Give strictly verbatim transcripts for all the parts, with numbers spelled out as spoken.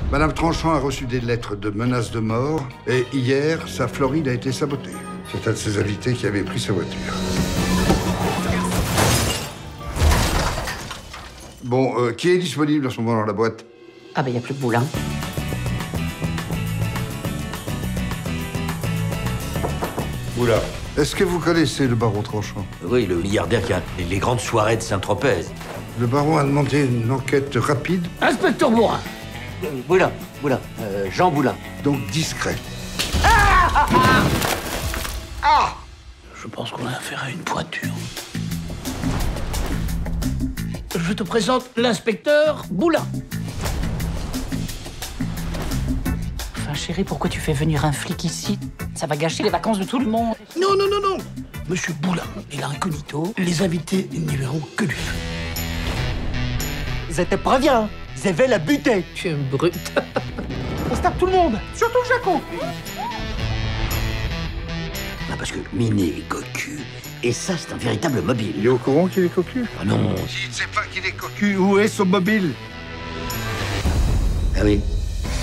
Madame Tranchant a reçu des lettres de menaces de mort et hier, sa Floride a été sabotée. C'est un de ses invités qui avait pris sa voiture. Bon, euh, qui est disponible en ce moment dans la boîte? Ah ben, il n'y a plus que Boulin. Oula. Est-ce que vous connaissez le baron Tranchant? Oui, le milliardaire qui a les grandes soirées de Saint-Tropez. Le baron a demandé une enquête rapide. Inspecteur Bourrin. Euh, Boulin, Boulin, euh, Jean Boulin. Donc discret. Ah, ah, ah. Je pense qu'on a affaire à une pointure. Je te présente l'inspecteur Boulin. Enfin, chérie, pourquoi tu fais venir un flic ici? Ça va gâcher les vacances de tout le monde. Non, non, non, non. Monsieur Boulin est l'incognito. Les invités n'y verront que lui. Ils étaient pas bien. Ils avaient la butée. Tu es brute. On se tape tout le monde, surtout Jaco. Ah, parce que Minet est cocu. Et ça, c'est un véritable mobile. Il est au courant qu'il est cocu? Ah non. S'il ne sait pas qu'il est cocu, où est son mobile? Ah oui.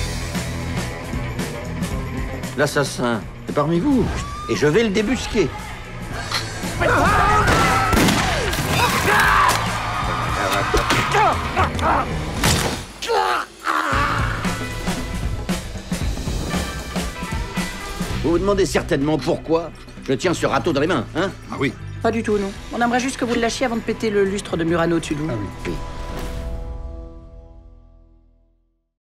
L'assassin est parmi vous. Et je vais le débusquer. Vous vous demandez certainement pourquoi je tiens ce râteau dans les mains, hein? Ah oui. Pas du tout, non. On aimerait juste que vous le lâchiez avant de péter le lustre de Murano au-dessus de vous. Ah oui. Oui.